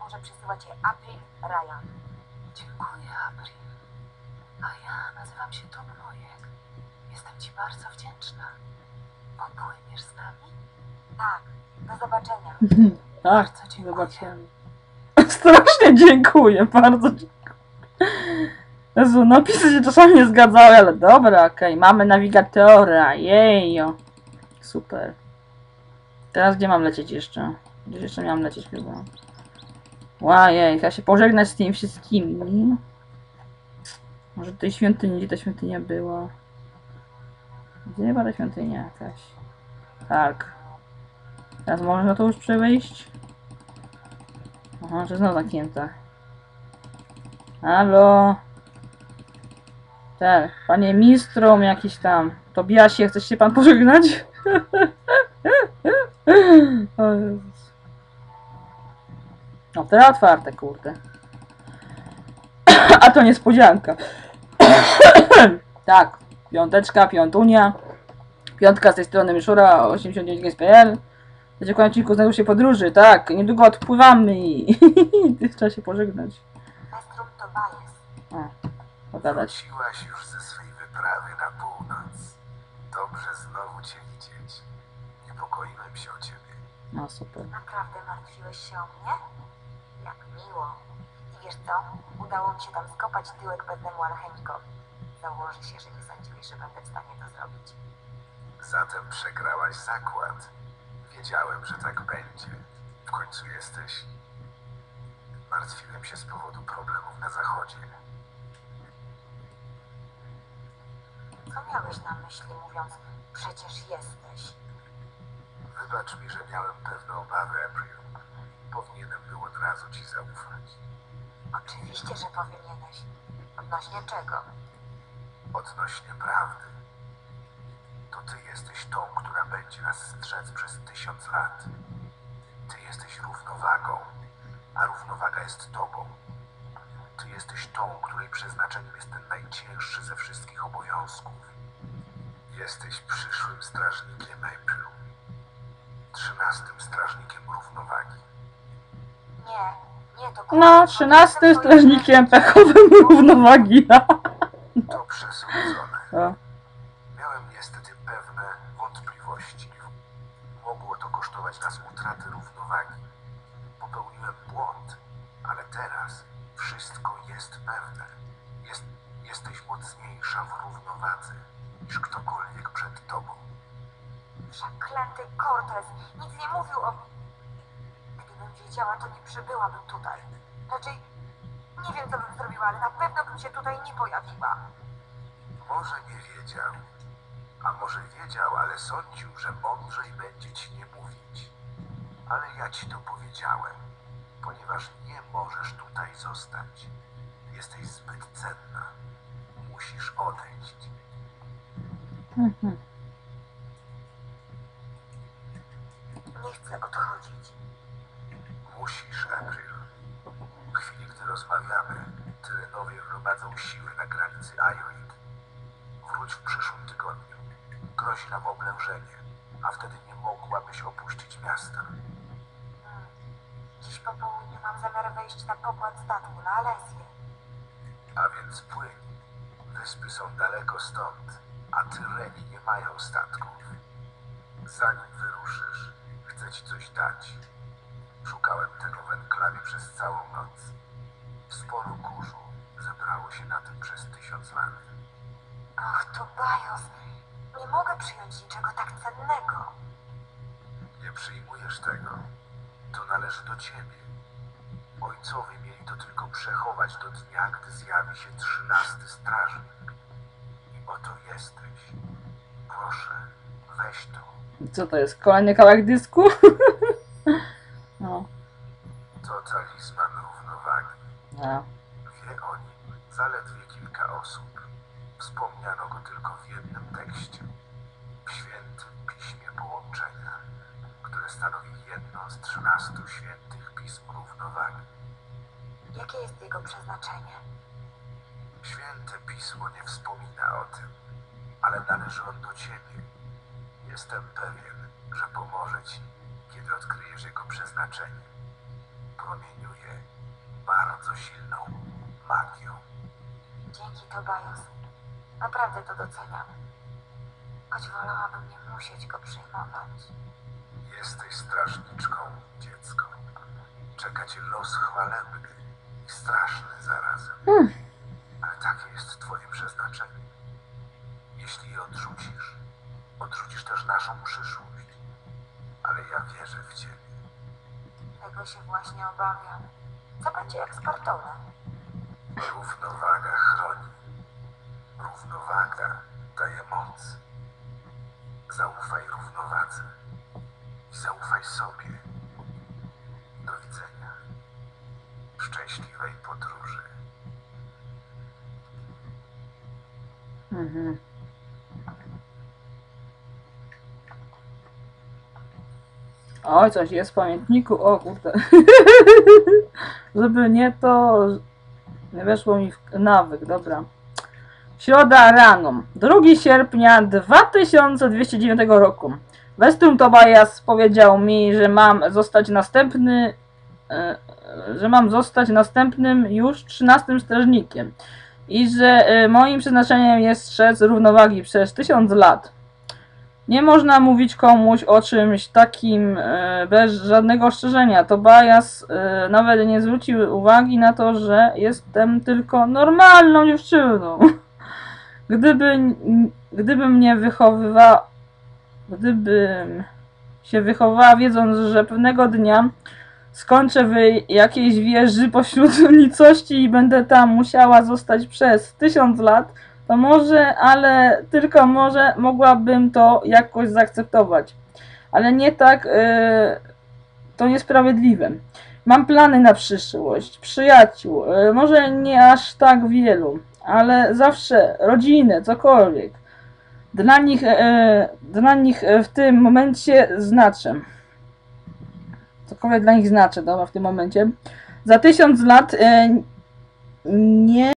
może przesyłać je April Ryan. Dziękuję, April. A ja nazywam się Tom Nojek. Jestem ci bardzo wdzięczna. Popłyniesz z nami? Tak, do zobaczenia. Tak, Bardzo dziękuję. zobaczymy. Strasznie dziękuję, bardzo dziękuję. Jezu, napisy się czasami nie zgadzały, ale dobra, okej. Mamy nawigatora, jejo. Super. Teraz gdzie mam lecieć jeszcze? Gdzieś jeszcze miałam lecieć chyba. Łajej, chyba się pożegnać z tymi wszystkimi. Może tej świątyni, gdzie ta świątynia była? Gdzie była ta świątynia jakaś? Tak. Teraz można to już przewejść? Aha, że znowu zamknięte. Halo? Tak, panie Mistrom jakiś tam. Tobiasie, chce się pan pożegnać? O Jezus. No teraz otwarte, kurde. A to niespodzianka. Tak, piąteczka, piątunia. Piątka z tej strony Myszura 89games.pl. W dziękuję odcinku znajdą się podróży, tak, niedługo odpływamy i trzeba się pożegnać. Westrum Tobias. Pogadać. Wróciłaś już ze swej wyprawy na północ. Dobrze znowu cię widzieć. Niepokoiłem się o ciebie. No super. Naprawdę martwiłeś się o mnie? Jak miło. I wiesz co? Udało mi się tam skopać tyłek pewnemu alchemikowi. Założę się, że nie sądziłeś, że będę w stanie to zrobić. Zatem przegrałaś zakład. Wiedziałem, że tak będzie. W końcu jesteś. Martwiłem się z powodu problemów na zachodzie. Co miałeś na myśli, mówiąc, przecież jesteś? Wybacz mi, że miałem pewne obawy, April. Powinienem był od razu ci zaufać. Oczywiście, że powinieneś. Odnośnie czego? Odnośnie prawdy. To ty jesteś tą, która będzie nas strzec przez 1000 lat. Ty jesteś równowagą, a równowaga jest tobą. Ty jesteś tą, której przeznaczeniem jest ten najcięższy ze wszystkich obowiązków. Jesteś przyszłym strażnikiem April. 13. strażnikiem równowagi. Nie, to No, 13 strażnikiem pechowym równowagi. To przesądzone. O, Miałem niestety pewne wątpliwości. Mogło to kosztować nas utraty równowagi. Popełniłem błąd, ale teraz wszystko jest pewne. Jesteś mocniejsza w równowadze niż ktokolwiek przed tobą. Przeklęty Cortez nic nie mówił o... Gdybym wiedziała, to nie przybyłabym tutaj. Raczej nie wiem, co bym zrobiła, ale na pewno bym się tutaj nie pojawiła. Może nie wiedział, a może wiedział, ale sądził, że mądrzej będzie ci nie mówić. Ale ja ci to powiedziałem, ponieważ nie możesz tutaj zostać. Jesteś zbyt cenna. Musisz odejść. Nie chcę odchodzić. Musisz, April. W chwili, gdy rozmawiamy, Tyrenowie gromadzą siły na granicy Iorid. Wróć w przyszłym tygodniu. Grozi nam oblężenie, a wtedy nie mogłabyś opuścić miasta. Dziś po południu mam zamiar wejść na pokład statku na Alesję. A więc płyń. Wyspy są daleko stąd, a Tyreni nie mają statków. Zanim wyruszysz, chcę ci coś dać. Szukałem tego w enklawie przez całą noc. Sporo kurzu zebrało się na tym przez 1000 lat. Och, Tobias, nie mogę przyjąć niczego tak cennego. Nie przyjmujesz tego. To należy do ciebie. Ojcowie mieli to tylko przechować do dnia, gdy zjawi się 13. strażnik. I oto jesteś. Proszę, weź to. co to jest? Kolejny kawałek dysku? No, To talizman równowagi. no. Wie o nim zaledwie kilka osób. Wspomniano go tylko w jednym tekście. W świętym piśmie połączenia, które stanowi jedno z 13 świętych pism równowagi. Jakie jest jego przeznaczenie? Święte pismo nie wspomina o tym, ale należy on do ciebie. Jestem pewien, że pomoże ci, kiedy odkryjesz jego przeznaczenie. promieniuje bardzo silną magią. Dzięki, Tobias. Naprawdę to doceniam. Choć wolałabym nie musieć go przyjmować. Jesteś strażniczką, dziecko. Czeka cię los chwalebny i straszny zarazem. Ale takie jest twoje przeznaczenie. Jeśli je odrzucisz, odrzucisz też naszą przyszłość. Ale ja wierzę w ciebie. Tego się właśnie obawiam. Co będzie jak z Bartolem? Równowaga chroni. Równowaga daje moc. Zaufaj równowadze. I zaufaj sobie. Do widzenia. Szczęśliwej podróży. Mhm. Oj, coś jest w pamiętniku. O kurde. Żeby nie to... Nie weszło mi w nawyk, dobra. Środa rano. 2 sierpnia 2209 roku. Westrum Tobias powiedział mi, że mam zostać następnym już 13 strażnikiem. I że moim przeznaczeniem jest strzec równowagi przez 1000 lat. Nie można mówić komuś o czymś takim bez żadnego ostrzeżenia. Tobias nawet nie zwrócił uwagi na to, że jestem tylko normalną dziewczyną. Gdybym się wychowała, wiedząc, że pewnego dnia skończę w jakiejś wieży pośród nicości i będę tam musiała zostać przez 1000 lat, to może, ale tylko może, mogłabym to jakoś zaakceptować. Ale nie tak, to niesprawiedliwe. Mam plany na przyszłość, przyjaciół, może nie aż tak wielu, ale zawsze rodzinę, cokolwiek. Dla nich w tym momencie znaczę. Cokolwiek dla nich znaczy, dobra, w tym momencie. Za 1000 lat nie